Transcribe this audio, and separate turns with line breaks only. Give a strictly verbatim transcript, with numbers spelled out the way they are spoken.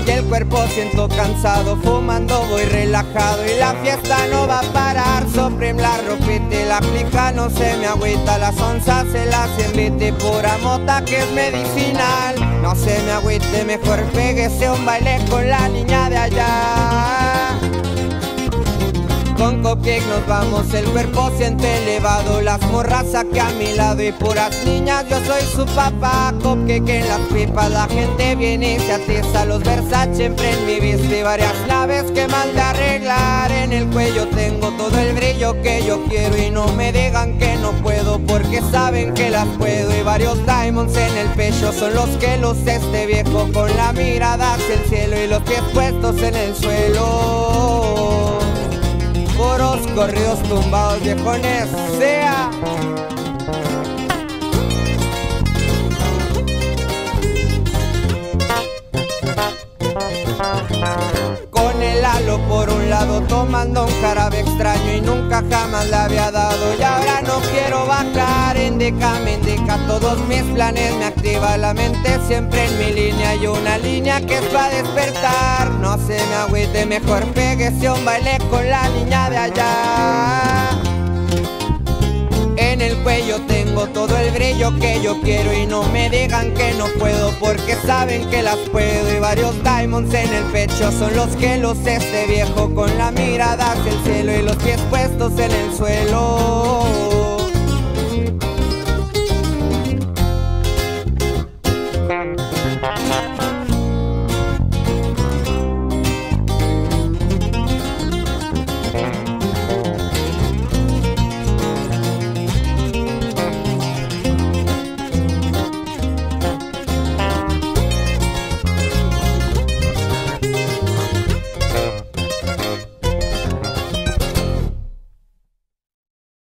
y el cuerpo siento cansado. Fumando voy relajado y la fiesta no va a parar. Supreme la ropita y la clica no se me agüita. Las onzas se las invite, pura mota que es medicinal. No se me agüite, mejor péguese un baile con la niña de allá. Con Cupcake nos vamos, el cuerpo siente elevado. Las morras aquí a mi lado y puras niñas, yo soy su papá. Cupcake en las pipas, la gente viene y se atiza. Los Versace siempre en mi vista y varias naves que mandé a arreglar. En el cuello tengo todo el brillo que yo quiero y no me digan que no puedo, porque saben que las puedo. Y varios diamonds en el pecho son los que luce este viejo, con la mirada hacia el cielo y los pies puestos en el suelo. Puros corridos tumbados, viejones, sea. Con el halo por un lado, tomando un jarabe extraño y nunca jamás le había dado. Y ahora no quiero bajar, indica, me indica todos mis planes. Me activa la mente siempre en mi línea y una línea que es para despertar. No se me agüite, mejor péguese un baile con la niña de allá. En el cuello tengo todo el brillo que yo quiero y no me digan que no puedo, porque saben que las puedo. Y varios diamonds en el pecho son los que luce este viejo, con la mirada hacia el cielo y los pies puestos en el suelo.